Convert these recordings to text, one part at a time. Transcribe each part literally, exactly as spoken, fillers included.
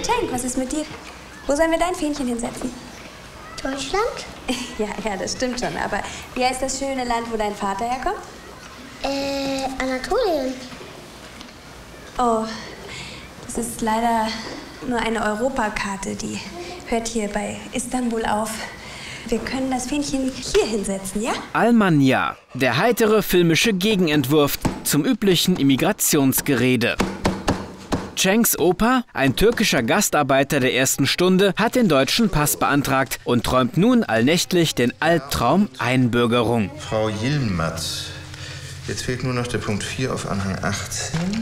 Cenk, was ist mit dir? Wo sollen wir dein Fähnchen hinsetzen? Deutschland? Ja, ja, das stimmt schon. Aber wie heißt das schöne Land, wo dein Vater herkommt? Äh, Anatolien. Oh, das ist leider nur eine Europakarte. Die hört hier bei Istanbul auf. Wir können das Fähnchen hier hinsetzen, ja? Almanya, der heitere filmische Gegenentwurf zum üblichen Immigrationsgerede. Cenks Opa, ein türkischer Gastarbeiter der ersten Stunde, hat den deutschen Pass beantragt und träumt nun allnächtlich den Albtraum Einbürgerung. Frau Yilmaz, jetzt fehlt nur noch der Punkt vier auf Anhang achtzehn.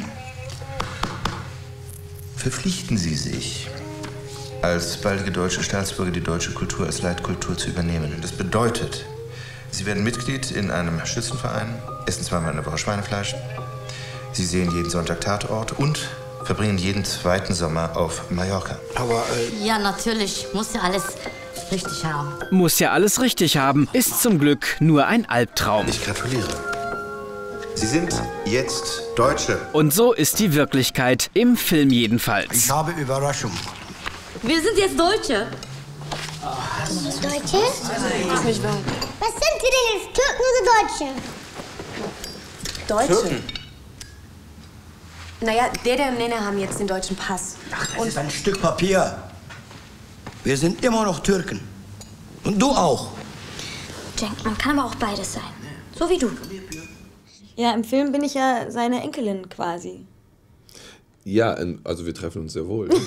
Verpflichten Sie sich, als baldige deutsche Staatsbürger die deutsche Kultur als Leitkultur zu übernehmen. Das bedeutet, Sie werden Mitglied in einem Schützenverein, essen zweimal in der Woche Schweinefleisch, Sie sehen jeden Sonntag Tatort und verbringen jeden zweiten Sommer auf Mallorca. Aber, äh Ja, natürlich. Muss ja alles richtig haben. Muss ja alles richtig haben, ist zum Glück nur ein Albtraum. Ich gratuliere. Sie sind jetzt Deutsche. Und so ist die Wirklichkeit, im Film jedenfalls. Ich habe Überraschung. Wir sind jetzt Deutsche. Deutsche? Das ist nicht wahr. Was sind Sie denn jetzt? Türken oder Deutsche? Deutsche? Türken. Naja, Dede und Nene haben jetzt den deutschen Pass. Ach, das ist ein Stück Papier. Wir sind immer noch Türken. Und du auch. Cenk, man kann aber auch beides sein. So wie du. Ja, im Film bin ich ja seine Enkelin quasi. Ja, also wir treffen uns sehr wohl.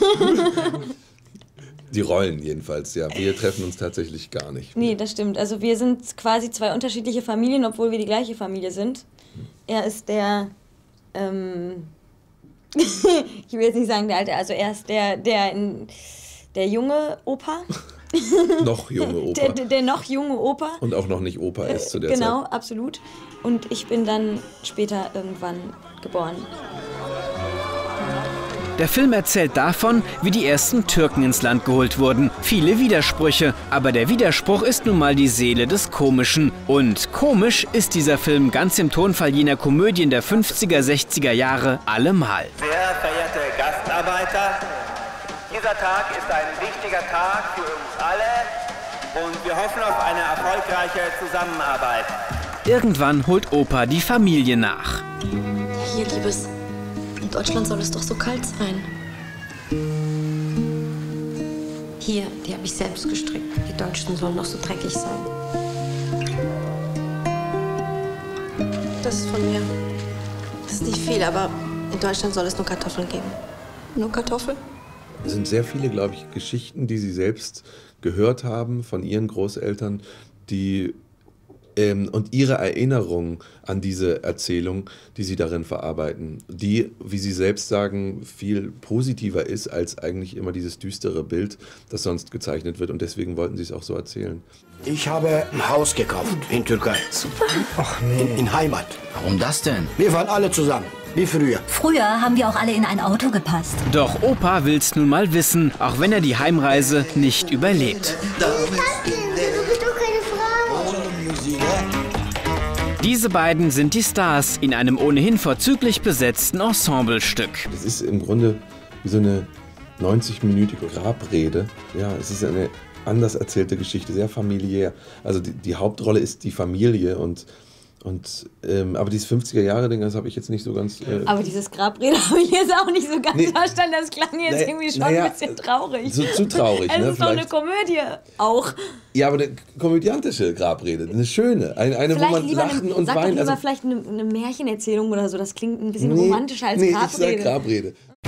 Die Rollen jedenfalls, ja. Wir treffen uns tatsächlich gar nicht. Nee, das stimmt. Also wir sind quasi zwei unterschiedliche Familien, obwohl wir die gleiche Familie sind. Er ist der, ähm, ich will jetzt nicht sagen der Alte, also er ist der, der, der junge Opa. Noch junge Opa. Der, der, der noch junge Opa. Und auch noch nicht Opa ist zu der Genau, Zeit. absolut. Und ich bin dann später irgendwann geboren. Der Film erzählt davon, wie die ersten Türken ins Land geholt wurden. Viele Widersprüche, aber der Widerspruch ist nun mal die Seele des Komischen. Und komisch ist dieser Film ganz im Tonfall jener Komödien der fünfziger, sechziger Jahre allemal. Sehr verehrte Gastarbeiter, dieser Tag ist ein wichtiger Tag für uns alle und wir hoffen auf eine erfolgreiche Zusammenarbeit. Irgendwann holt Opa die Familie nach. Hier, Liebes. In Deutschland soll es doch so kalt sein. Hier, die habe ich selbst gestrickt. Die Deutschen sollen doch so dreckig sein. Das ist von mir. Das ist nicht viel, aber in Deutschland soll es nur Kartoffeln geben. Nur Kartoffeln? Es sind sehr viele, glaube ich, Geschichten, die Sie selbst gehört haben von Ihren Großeltern, die ähm, und Ihre Erinnerung an diese Erzählung, die Sie darin verarbeiten, die, wie Sie selbst sagen, viel positiver ist als eigentlich immer dieses düstere Bild, das sonst gezeichnet wird. Und deswegen wollten Sie es auch so erzählen. Ich habe ein Haus gekauft in Türkei. Super. Ach nee. In, in Heimat. Warum das denn? Wir waren alle zusammen, wie früher. Früher haben wir auch alle in ein Auto gepasst. Doch Opa will's nun mal wissen, auch wenn er die Heimreise nicht überlebt. Du bist doch keine Frau. Diese beiden sind die Stars in einem ohnehin vorzüglich besetzten Ensemblestück. Es ist im Grunde wie so eine neunzig-minütige Grabrede. Ja, es ist eine anders erzählte Geschichte, sehr familiär. Also die, die Hauptrolle ist die Familie und Und, ähm, aber dieses fünfziger-Jahre-Ding, das habe ich jetzt nicht so ganz... Äh aber dieses Grabrede habe ich jetzt auch nicht so ganz nee, verstanden. Das klang jetzt naja, irgendwie schon naja, ein bisschen traurig. So, zu traurig, es ne? ist doch eine Komödie auch. Ja, aber eine komödiantische Grabrede, eine schöne. Eine, eine wo man lachen eine, und sag weinen. Doch lieber also, vielleicht eine, eine Märchenerzählung oder so. Das klingt ein bisschen nee, romantischer als nee, Grabrede. ich sag Grabrede.